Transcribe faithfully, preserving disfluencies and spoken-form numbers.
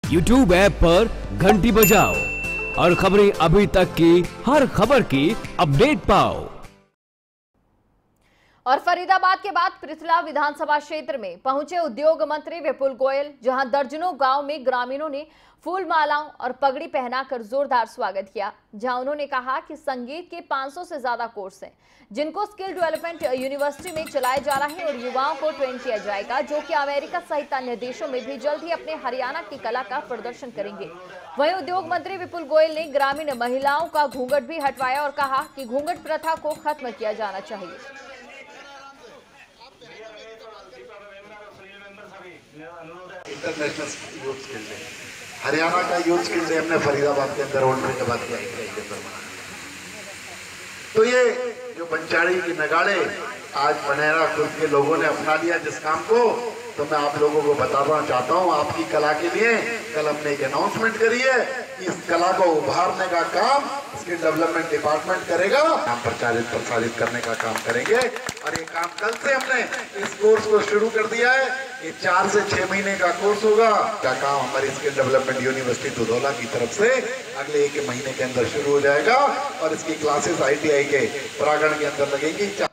YouTube app पर घंटी बजाओ और खबरें अभी तक की हर खबर की अपडेट पाओ। और फरीदाबाद के बाद पृथला विधानसभा क्षेत्र में पहुंचे उद्योग मंत्री विपुल गोयल, जहां दर्जनों गांव में ग्रामीणों ने फूल मालाओं और पगड़ी पहनाकर जोरदार स्वागत किया। जहां उन्होंने कहा कि संगीत के पाँच सौ से ज्यादा कोर्स हैं जिनको स्किल डेवलपमेंट यूनिवर्सिटी में चलाए जा रहे हैं और युवाओं को ट्रेन किया जाएगा, जो कि अमेरिका सहित अन्य देशों में भी जल्द ही अपने हरियाणा की कला का प्रदर्शन करेंगे। वहीं उद्योग मंत्री विपुल गोयल ने ग्रामीण महिलाओं का घूंघट भी हटवाया और कहा कि घूंघट प्रथा को खत्म किया जाना चाहिए। International youth skill day, Haryana का यूथ स्किल डे हमने फरीदाबाद के अंदर ओल्ड फरीदाबाद के अंदर मनाया। तो ये जो पंचाड़ी की नगाड़े आज बनेरा खुर्द के लोगों ने अपना लिया जिस काम को, तो मैं आप लोगों को बताना चाहता हूँ आपकी कला के लिए कल हमने एक अनाउंसमेंट करी है कि इस कला को उभारने का काम स्किल डेवलपमेंट डिपार्टमेंट करेगा। हम प्रचारित प्रसारित करने का काम करेंगे और ये काम कल से हमने इस कोर्स को शुरू कर दिया है। ये चार से छह महीने का कोर्स होगा। का काम हमारी स्किल डेवलपमेंट यूनिवर्सिटी दुधौला की तरफ से अगले एक महीने के अंदर शुरू हो जाएगा और इसकी क्लासेस आई टी आई के प्रांगण के अंदर लगेंगी।